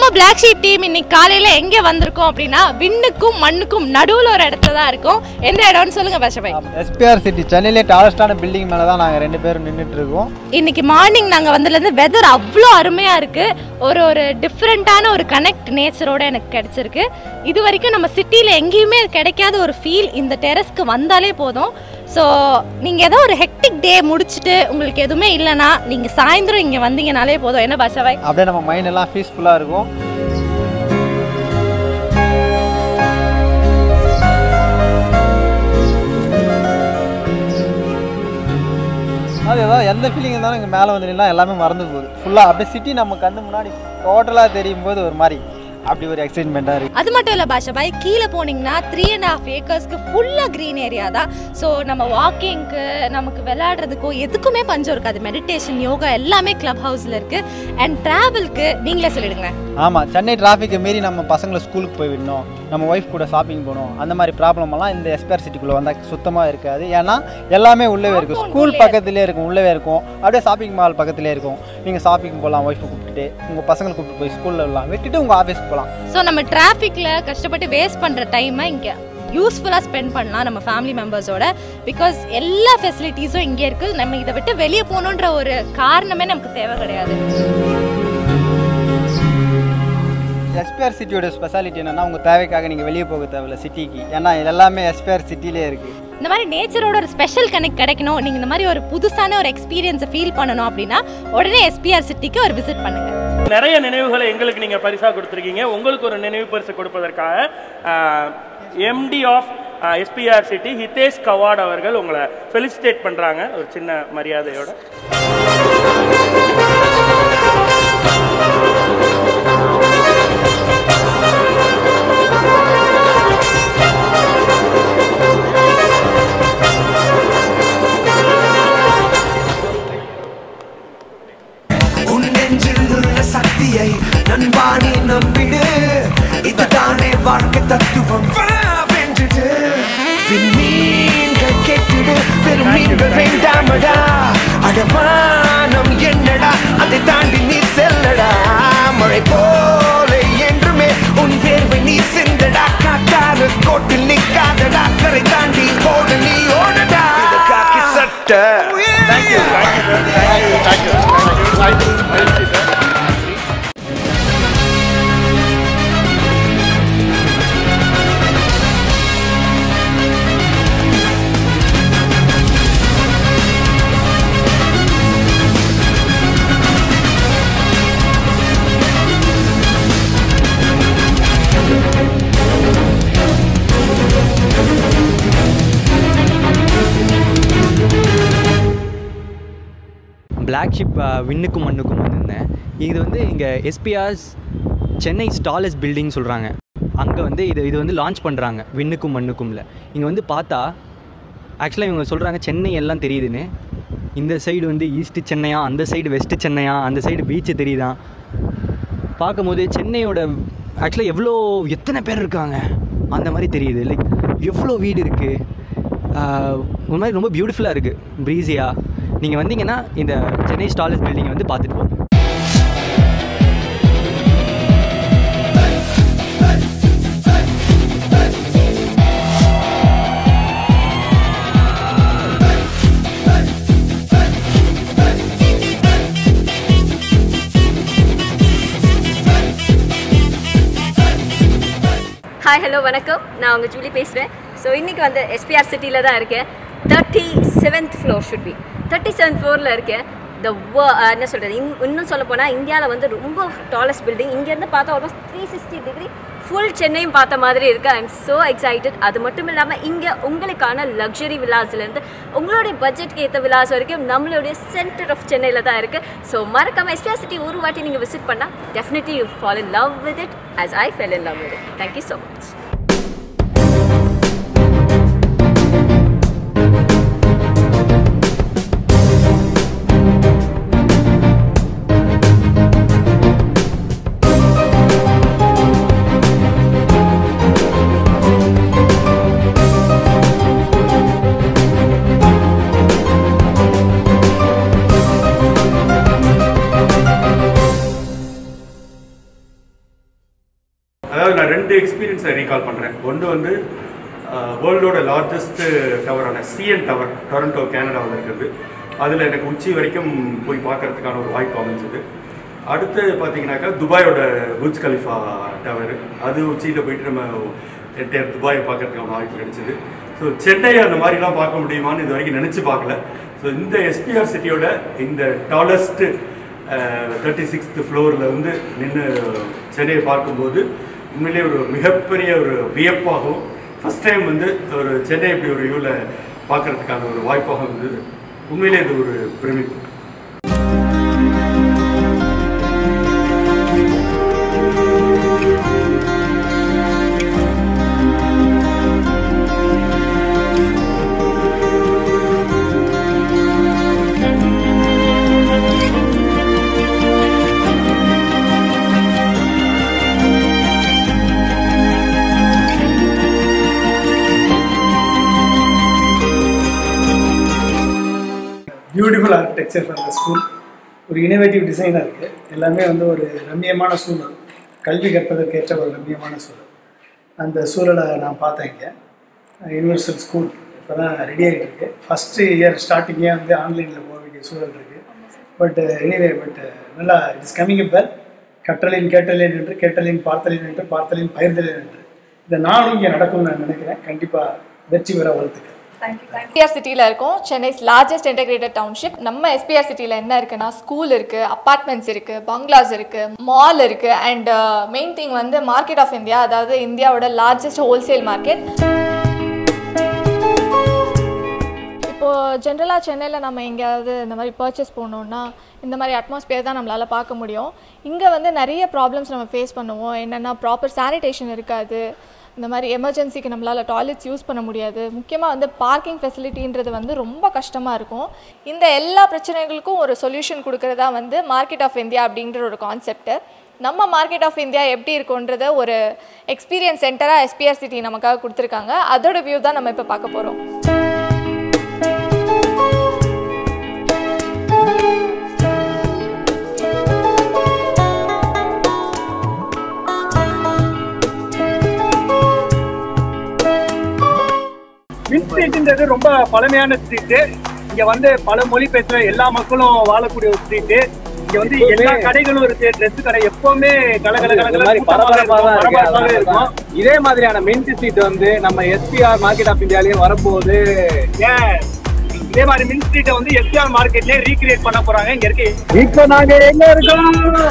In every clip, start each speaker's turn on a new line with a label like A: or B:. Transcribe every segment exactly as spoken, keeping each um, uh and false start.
A: நம்ம Black Sheep team இன்னைக்கு காலையில எங்க வந்திருக்கோம் அப்படினா விண்ணுக்கும் மண்ணுக்கும் நடுவுல ஒரு இடத்துல தான் இருக்கோம். எந்த இடம்னு சொல்லுங்க Basha.
B: S P R city சென்னையிலே டாலஸ்டான பில்டிங் மேல தான் நாங்க ரெண்டு பேரும் நின்னுட்டு இருக்கோம்.
A: இன்னைக்கு மார்னிங் நாங்க வந்ததுல இருந்து வெதர் அவ்ளோ அருமையா இருக்கு. ஒரு ஒரு டிஃபரண்டான ஒரு கனெக்ட் நேச்சரோட எனக்கு கிடைச்சிருக்கு. இது வரைக்கும் நம்ம சிட்டில எங்கேயுமே கிடைக்காத ஒரு ஃபீல் இந்த டெரஸ்க்கு வந்தாலே போதும். ஸோ நீங்கள் ஏதோ ஒரு ஹெக்டிக் டே முடிச்சுட்டு உங்களுக்கு எதுவுமே இல்லைன்னா நீங்கள் சாயந்தரம் இங்கே வந்தீங்கனாலே போதும். என்ன பாஷாவாய்?
B: அப்படியே நம்ம மைண்ட் எல்லாம் பீஸ்ஃபுல்லாக இருக்கும். அது ஏதாவது எந்த ஃபீலிங் இருந்தாலும் இங்கே மேலே வந்துட்டீங்கன்னா எல்லாமே மறந்து போகுது. ஃபுல்லாக அப்படியே சிட்டி நம்ம கண்ணு முன்னாடி டோட்டலாக தெரியும் போது ஒரு மாதிரி அப்படி ஒரு எக்ஸைட்மெண்டா இருக்கு.
A: அது மட்டும் இல்ல பாஷா பாய், கீழே போனீங்கன்னா த்ரீ அண்ட் ஹாஃப் ஏக்கர்ஸ்க்கு ஃபுல்லா கிரீன் ஏரியா தான். ஸோ நம்ம வாக்கிங்க்கு நமக்கு விளையாடுறதுக்கோ எதுக்குமே பஞ்சம் இருக்காது. மெடிடேஷன், யோகா எல்லாமே கிளப் ஹவுஸ்ல இருக்கு. அண்ட் டிராவல்க்கு நீங்களே சொல்லிடுங்க.
B: ஆமா, சென்னை டிராஃபிக்கை மீறி நம்ம பசங்களை ஸ்கூலுக்கு போய் விடணும், நம்ம ஒய்ஃப் கூட ஷாப்பிங் போகணும், அந்த மாதிரி ப்ராப்ளம் எல்லாம் இந்த S P R சிட்டிக்குள்ள வந்தால் சுத்தமாக இருக்காது. ஏன்னா எல்லாமே உள்ளவே இருக்கும். ஸ்கூல் பக்கத்துலேயே இருக்கும், உள்ளவே இருக்கும். அப்படியே ஷாப்பிங் மால் பக்கத்துலேயே இருக்கும். நீங்கள் ஷாப்பிங் போகலாம், ஒய்ஃபை கூப்பிட்டுட்டு உங்கள் பசங்களை கூப்பிட்டு போய் ஸ்கூலில் விடலாம், விட்டுட்டு உங்கள் ஆஃபீஸ்க்கு போகலாம்.
A: ஸோ நம்ம டிராஃபிக்கில் கஷ்டப்பட்டு வேஸ்ட் பண்ணுற டைமை இங்கே யூஸ்ஃபுல்லாக ஸ்பெண்ட் பண்ணலாம் நம்ம ஃபேமிலி மெம்பர்ஸோட. பிகாஸ் எல்லா ஃபெசிலிட்டிஸும் இங்கே இருக்குது. நம்ம இதை விட்டு வெளியே போகணுன்ற ஒரு காரணமே நமக்கு தேவை கிடையாது.
B: S P R சிட்டியோட ஸ்பெஷாலிட்டி என்னன்னா, உங்கள் தேவைக்காக நீங்கள் வெளியே போக தேவையில்லை சிட்டிக்கு. ஏன்னா எல்லாமே S P R சிட்டிலே இருக்குது.
A: இந்த மாதிரி நேச்சரோட ஒரு ஸ்பெஷல் கனெக்ட் கிடைக்கணும், நீங்கள் இந்த மாதிரி ஒரு புதுசான ஒரு எக்ஸ்பீரியன்ஸை ஃபீல் பண்ணணும் அப்படின்னா உடனே S P R சிட்டிக்கு ஒரு விசிட் பண்ணுங்க.
C: நிறைய நினைவுகளை எங்களுக்கு நீங்கள் பரிசாக கொடுத்துருக்கீங்க. உங்களுக்கு ஒரு நினைவு பரிசு கொடுப்பதற்காக M D of S P R city Hitesh Kawad அவர்கள் உங்களை ஃபெலிசிட்டேட் பண்ணுறாங்க ஒரு சின்ன மரியாதையோட.
D: நண்பானே நம்பிடு, இதுதானே வாழ்க்கை தத்துவம். வென்றுடு விண்மீன்கள் கேட்டிடு, பெரும் மீன்கள் வேண்டாமடா. அடவானம் என்னடா, அதை தாண்டி நீ செல்லடா. மழை போல என்றுமே உன் வேர்வை நீ சிந்தடா. காட்டாறு கோட்டில் நிற்காதடா, கரை தாண்டி ஓட நீ ஓடடா. இது காக்கி சட்டை.
C: Thank you thank you thank you.
E: Blacksheep விண்ணுக்கும் மண்ணுக்கும் வந்திருந்தேன். இது வந்து இங்கே S P R's Chennai tallest building சொல்கிறாங்க. அங்கே வந்து இது இது வந்து லான்ச் பண்ணுறாங்க விண்ணுக்கும் மண்ணுக்கும்ல. இங்கே வந்து பார்த்தா ஆக்சுவலாக இவங்க சொல்கிறாங்க சென்னை எல்லாம் தெரியுதுன்னு. இந்த சைடு வந்து ஈஸ்ட்டு சென்னையா, அந்த சைடு வெஸ்ட்டு சென்னையா, அந்த சைடு பீச்சு தெரியுதான். பார்க்கும்போது சென்னையோட ஆக்சுவலாக எவ்வளோ எத்தனை பேர் இருக்காங்க அந்த மாதிரி தெரியுது. லைக் எவ்வளோ வீடு இருக்குது, ஒரு மாதிரி ரொம்ப பியூட்டிஃபுல்லாக இருக்குது, ப்ரீஸியாக. நீங்கள் வந்தீங்கன்னா இந்த சென்னை டாலஸ்ட் பில்டிங்கை வந்து பார்த்துட்டு போங்க.
F: ஹாய், ஹலோ, வணக்கம். நான் உங்கள் ஜூலி பேசுகிறேன். ஸோ இன்றைக்கி வந்து S P R சிட்டியில் தான் இருக்கேன். Thirty seventh floor should be thirty seventh ஃப்ளோரில் இருக்கேன். த வ என்ன சொல்கிறது, இன் இன்னும் சொல்ல போனால் இந்தியாவில் வந்து ரொம்ப டாலஸ்ட் பில்டிங். இங்கேருந்து பார்த்தா almost three sixty degree full சென்னையும் பார்த்த மாதிரி இருக்குது. I am so excited. அது மட்டும் இல்லாமல் இங்கே உங்களுக்கான லக்ஸரி விலாஸ்லேருந்து உங்களுடைய பட்ஜெட்க்கு ஏற்ற விலாஸ் வரைக்கும் நம்மளுடைய சென்டர் ஆஃப் சென்னையில் தான் இருக்குது. ஸோ மறக்காமல் S P R சிட்டி ஒரு வாட்டி நீங்கள் விசிட் பண்ணால் definitely you fall in love with it as I fell in love with it. Thank you so much.
G: எக்ஸ்பீரியன்ஸை ரீகால் பண்ணுறேன். ஒன்று வந்து வேர்ல்டோட லார்ஜஸ்ட் டவரான சிஎன் டவர் டொரண்டோ கேனடாவில் இருக்கிறது. அதில் எனக்கு உச்சி வரைக்கும் போய் பார்க்கறதுக்கான ஒரு வாய்ப்பு அமைஞ்சது. அடுத்து பார்த்தீங்கன்னாக்கா துபாயோட புர்ஜ் கலிஃபா டவர், அது உச்சியில் போயிட்டு நம்ம என்டையர் துபாயை பார்க்கறதுக்கான வாய்ப்பு கிடைச்சிது. ஸோ சென்னை அந்த மாதிரிலாம் பார்க்க முடியுமான்னு இது வரைக்கும் நினச்சி பார்க்கல. ஸோ இந்த எஸ்பிஆர் சிட்டியோட இந்த டாலஸ்ட்டு தேர்ட்டி சிக்ஸ்த் ஃப்ளோரில் வந்து நின்று சென்னையை பார்க்கும்போது உண்மையிலே ஒரு மிகப்பெரிய ஒரு வியப்பாகவும், ஃபஸ்ட் டைம் வந்து ஒரு சென்னை இப்படி ஒரு வியூவில் பார்க்கறதுக்கான ஒரு வாய்ப்பாக இருந்தது. உண்மையிலே இது ஒரு பிரமிப்பு.
H: Beautiful architecture for the school. ஒரு இனோவேட்டிவ் டிசைனாக இருக்குது. எல்லாமே வந்து ஒரு ரம்மியமான சூழல், கல்வி கற்பதற்கேற்ற ஒரு ரம்மியமான சூழல். அந்த சூழலை நான் பார்த்தேன். இங்கே யூனிவர்சல் ஸ்கூல் இப்போ தான் ரெடி ஆகிட்டு இருக்கு. ஃபஸ்ட்டு இயர் ஸ்டார்டிங்கே வந்து ஆன்லைனில் போக வேண்டிய சூழல் இருக்குது. பட் எனிவே பட் நல்லா இட்ஸ் கம்மிங் அப் வெல். கற்றலின் கேட்டலின் என்று, கேட்டலின் பார்த்தலின் என்று, பார்த்தலின் பயிர்தலின் என்று, இதை நானும் இங்கே நடக்கும்னு நான் நினைக்கிறேன். கண்டிப்பாக வெற்றி பெற வாழ்த்துக்கள்.
I: S P R சிட்டியில் இருக்கும், சென்னைஸ் லார்ஜஸ்ட் இன்டெகிரேட்டட் டவுன்ஷிப். நம்ம S P R சிட்டியில் என்ன இருக்குன்னா, ஸ்கூல் இருக்குது, அப்பார்ட்மெண்ட்ஸ் இருக்குது, பங்களாஸ் இருக்குது, மால் இருக்குது, அண்ட் மெயின் திங் வந்து மார்க்கெட் ஆஃப் இந்தியா, அதாவது இந்தியாவோட லார்ஜஸ்ட் ஹோல்சேல் மார்க்கெட். இப்போது ஜென்ரலாக சென்னையில் நம்ம எங்கேயாவது இந்த மாதிரி பர்ச்சேஸ் போனோன்னா இந்த மாதிரி அட்மாஸ்பியர் தான் நம்மளால் பார்க்க முடியும். இங்கே வந்து நிறைய ப்ராப்ளம்ஸ் நம்ம ஃபேஸ் பண்ணுவோம். என்னென்னா ப்ராப்பர் சானிடேஷன் இருக்காது, இந்த மாதிரி எமர்ஜென்சிக்கு நம்மளால் டாய்லெட்ஸ் யூஸ் பண்ண முடியாது. முக்கியமாக வந்து பார்க்கிங் ஃபெசிலிட்டின்றது வந்து ரொம்ப கஷ்டமாக இருக்கும். இந்த எல்லா பிரச்சனைகளுக்கும் ஒரு சொல்யூஷன் கொடுக்குறதா வந்து மார்க்கெட் ஆஃப் இந்தியா அப்படின்ற ஒரு கான்செப்ட். நம்ம மார்க்கெட் ஆஃப் இந்தியா எப்படி இருக்குன்றத ஒரு எக்ஸ்பீரியன்ஸ் சென்டராக S P R சிட்டி நமக்காக கொடுத்துருக்காங்க. அதோட வியூ தான் நம்ம இப்போ பார்க்க போகிறோம்.
H: மின் ஸ்ட்ரீட்ன்றது ரொம்ப பழமையான ஸ்ட்ரீட்டு. இங்க வந்து பல மொழி பேசுற எல்லா மக்களும் வாழக்கூடிய ஒரு ஸ்ட்ரீட்டு. இங்க வந்து எல்லா கடைகளும் இருக்கு. ட்ரெஸ் கடை எப்பவுமே கலகல இருக்கும்.
J: இதே மாதிரியான மின் ஸ்ட்ரீட் வந்து நம்ம S P R market of இந்தியாலயும் வரப்போகுது.
H: இதே மாதிரி மின் ஸ்ட்ரீட்டை வந்து S P R மார்க்கெட்லயே ரீக்ரியேட் பண்ண போறாங்க. இங்க இருக்கு.
J: இப்போ நாங்க எங்க இருக்கோம்?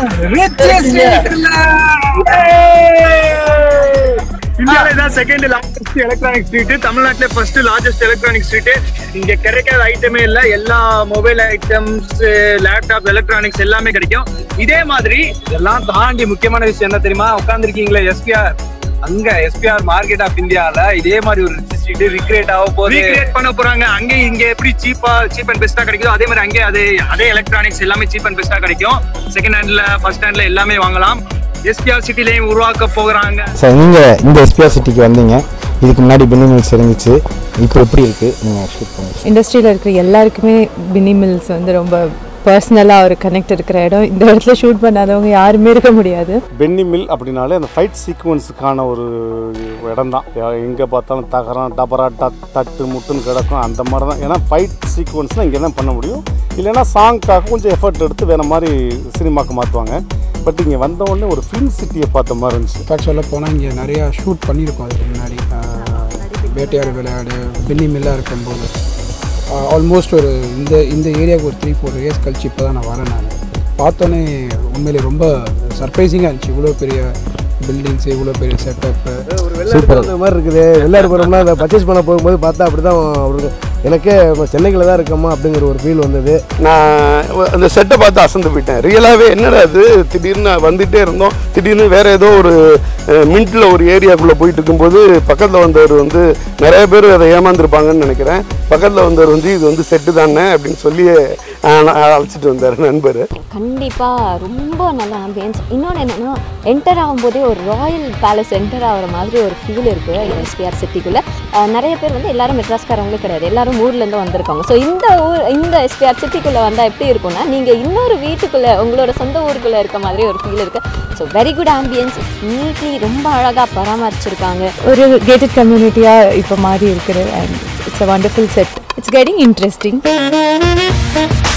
H: இந்தியாவில தான் செகண்ட் லார்ஜஸ்ட் எலக்ட்ரானிக் ஸ்ட்ரீட், தமிழ்நாட்டிலே ஃபர்ஸ்ட் லார்ஜஸ்ட் எலக்ட்ரானிக் ஸ்ட்ரீட். இங்க கிடைக்காத ஐட்டமே இல்லை. எல்லா மொபைல் ஐட்டம்ஸ், லேப்டாப், எலக்ட்ரானிக்ஸ் எல்லாமே கிடைக்கும். இதே மாதிரி
J: இதெல்லாம் தாண்டி முக்கியமான விஷயம் என்ன தெரியுமா? உட்காந்துருக்கீங்களா S P R, அங்க S P R market of இந்தியால இதே மாதிரி ஒரு ஸ்ட்ரீட் ரீக்ரியேட் ஆக போகுது.
H: ரீக்ரியேட் பண்ண போறாங்க. அங்க இங்க எப்படி சீப்பா சீப் அண்ட் பெஸ்டா கிடைக்குதோ அதே மாதிரி அங்கே அதே அதே எலக்ட்ரானிக்ஸ் எல்லாமே சீப் அண்ட் பெஸ்டா கிடைக்கும். செகண்ட் ஹேண்ட்ல, ஃபர்ஸ்ட் ஹேண்ட்ல எல்லாமே வாங்கலாம். S P R சிட்டிலையும் உருவாக்க போகிறாங்க.
K: சார், நீங்கள் இந்த S P R சிட்டிக்கு வந்தீங்க, இதுக்கு முன்னாடி பின்னி மில்ஸ் இருந்துச்சு, இப்போ எப்படி இருக்குது நீங்கள் ஷூட் பண்ணுங்க?
L: இண்டஸ்ட்ரியில் இருக்கிற எல்லாருக்குமே பின்னி மில்ஸ் வந்து ரொம்ப பர்சனலாக ஒரு கனெக்ட் இருக்கிற இடம். இந்த இடத்துல ஷூட் பண்ணாதவங்க யாருமே இருக்க முடியாது.
M: பென்னி மில் அப்படின்னாலே அந்த ஃபைட் சீக்வன்ஸுக்கான ஒரு இடம் தான். எங்கே பார்த்தாலும் தகரம், டபரா, டத் தட்டு முட்டுன்னு கிடக்கும். அந்த மாதிரி தான். ஏன்னா ஃபைட் சீக்வன்ஸ்னால் இங்கே தான் பண்ண முடியும். இல்லைன்னா சாங்க்காக கொஞ்சம் எஃபர்ட் எடுத்து வேறு மாதிரி சினிமாவுக்கு மாற்றுவாங்க. பட் இங்கே வந்தவுடனே ஒரு ஃபிலிம் சிட்டியை பார்த்த மாதிரி இருந்துச்சு.
N: இன்ஃபேக்ட் சொல்ல போனால் இங்கே நிறையா ஷூட் பண்ணியிருக்கோம். அதுக்கு முன்னாடி வேட்டையாடு விளையாடு பென்னி மில்லாக இருக்கும்போது ஆல்மோஸ்ட் ஒரு இந்த இந்த ஏரியாவுக்கு ஒரு த்ரீ ஃபோர் இயர்ஸ் கழிச்சு இப்போ தான் நான் வரேன். நான் பார்த்தோன்னே உண்மையிலே ரொம்ப சர்ப்ரைசிங்காக இருந்துச்சு. இவ்வளோ பெரிய பில்டிங்ஸ், இவ்வளோ பெரிய செட்டப்பு,
O: சூப்பர். அந்த மாதிரி இருக்குது. வெளிநாடு போகிறோம்னா அதை பர்ச்சேஸ் பண்ண போகும்போது பார்த்தா அப்படி தான் அவருக்கு எனக்கே சென்னையில் தான் இருக்கோமா அப்படிங்கிற ஒரு ஃபீல் வந்தது.
M: நான் அந்த செட்டை பார்த்து அசந்து போயிட்டேன். ரியலாகவே என்னடா அது, திடீர்னு வந்துகிட்டே இருந்தோம், திடீர்னு வேறு ஏதோ ஒரு மின்ட்டில் ஒரு ஏரியாக்குள்ளே போயிட்டு இருக்கும்போது பக்கத்தில் வந்தவர் வந்து நிறைய பேர் அதை ஏமாந்துருப்பாங்கன்னு நினைக்கிறேன். பக்கத்தில் வந்தவர் வந்து இது வந்து செட்டு தானே அப்படின்னு சொல்லி அழைச்சிட்டு வந்தார் நண்பர்.
P: கண்டிப்பாக ரொம்ப நல்ல ஆம்பியன்ஸ். இன்னொன்று என்னென்னா, என்டர் ஆகும்போதே ஒரு ராயல் பேலஸ் என்டர் ஆகிற மாதிரி ஒரு ஃபீல் இருக்குது இந்த S P R சிட்டிக்குள்ளே. நிறைய பேர் வந்து எல்லாரும் மெட்ராஸ்காரவங்களே கிடையாது, எல்லாரும் சேம் ஊர்லேருந்து வந்திருக்காங்க. ஸோ இந்த ஊர் இந்த எஸ்பிஆர் சிட்டிக்குள்ளே வந்தால் எப்படி இருக்கும்னா நீங்கள் இன்னொரு வீட்டுக்குள்ளே உங்களோட சொந்த ஊருக்குள்ளே இருக்க மாதிரி ஒரு ஃபீல் இருக்குது. So very good ambience, neatly ரொம்ப அழகாக பராமரிச்சிருக்காங்க.
L: ஒரு கேட்டட் கம்யூனிட்டியாக இப்போ மாறி இருக்குது. And it's a wonderful set. It's getting interesting.